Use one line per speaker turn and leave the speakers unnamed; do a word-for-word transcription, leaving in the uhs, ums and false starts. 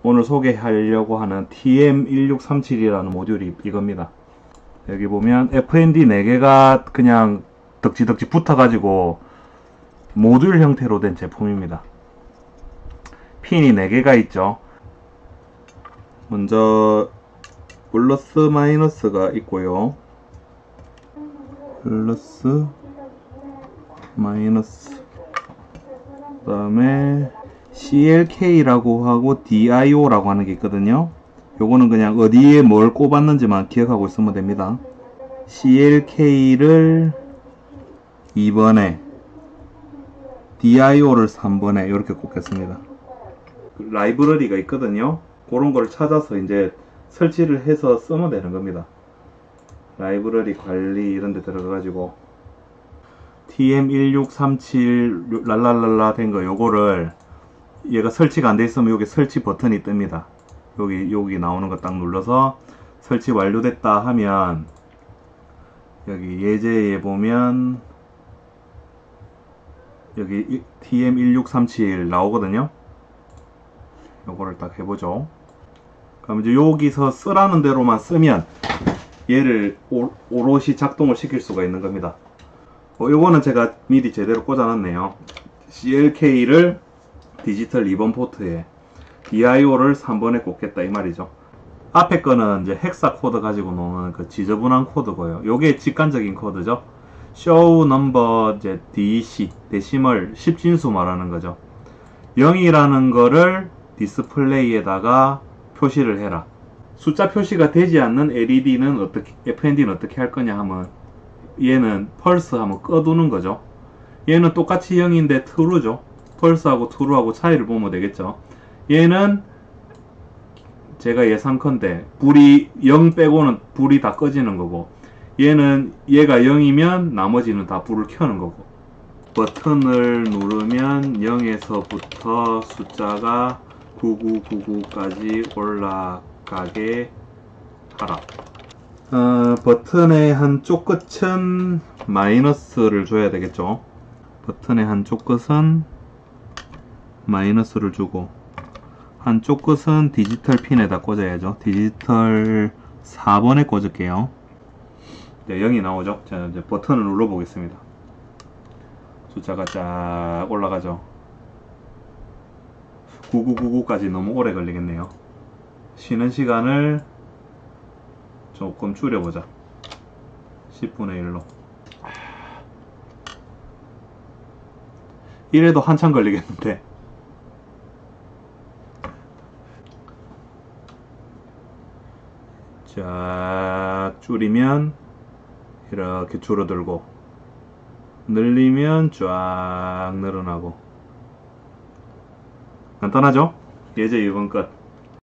오늘 소개하려고 하는 티엠 일육삼칠이라는 모듈이 이겁니다. 여기 보면 에프엔디 네 개가 그냥 덕지덕지 붙어가지고 모듈 형태로 된 제품입니다. 핀이 네 개가 있죠. 먼저 플러스 마이너스가 있고요. 플러스 마이너스, 그 다음에 씨엘케이라고 하고 디아이오라고 하는 게 있거든요. 요거는 그냥 어디에 뭘 꼽았는지만 기억하고 있으면 됩니다. 씨엘케이를 이 번에, 디아이오를 삼 번에 이렇게 꼽겠습니다. 라이브러리가 있거든요. 그런 걸 찾아서 이제 설치를 해서 쓰면 되는 겁니다. 라이브러리 관리 이런 데 들어가가지고 티엠 일육삼칠 랄랄랄라 된 거, 요거를 얘가 설치가 안 돼 있으면 여기 설치 버튼이 뜹니다. 여기 여기 나오는 거 딱 눌러서 설치 완료됐다 하면 여기 예제에 보면 여기 티엠 일육삼칠 나오거든요. 요거를 딱 해보죠. 그럼 이제 여기서 쓰라는 대로만 쓰면 얘를 오, 오롯이 작동을 시킬 수가 있는 겁니다. 어, 요거는 제가 미리 제대로 꽂아놨네요. 씨엘케이를 디지털 이 번 포트에, 디아이오를 삼 번에 꽂겠다 이 말이죠. 앞에 거는 이제 헥사 코드 가지고 노는 그 지저분한 코드고요. 요게 직관적인 코드죠. show number 이제 디씨, 데시멀 십 진수 말하는 거죠. 영이라는 거를 디스플레이에다가 표시를 해라. 숫자 표시가 되지 않는 엘이디는 어떻게, 에프엔디는 어떻게 할 거냐 하면 얘는 펄스 하면 꺼두는 거죠. 얘는 똑같이 영인데 true죠. 펄스하고 true하고 차이를 보면 되겠죠. 얘는 제가 예상컨대 불이 영 빼고는 불이 다 꺼지는 거고, 얘는 얘가 영이면 나머지는 다 불을 켜는 거고, 버튼을 누르면 영에서부터 숫자가 구구구구까지 올라가게 하라. 어, 버튼의 한쪽 끝은 마이너스를 줘야 되겠죠. 버튼의 한쪽 끝은 마이너스를 주고 한쪽 끝은 디지털 핀에다 꽂아야죠. 디지털 사 번에 꽂을게요. 네, 영이 나오죠. 자, 이제 버튼을 눌러 보겠습니다. 숫자가 쫙 올라가죠. 구구구구까지 너무 오래 걸리겠네요. 쉬는 시간을 조금 줄여보자. 십분의 일로. 이래도 한참 걸리겠는데. 쫙 줄이면 이렇게 줄어들고, 늘리면 쫙 늘어나고. 간단하죠? 예제 이 번 끝.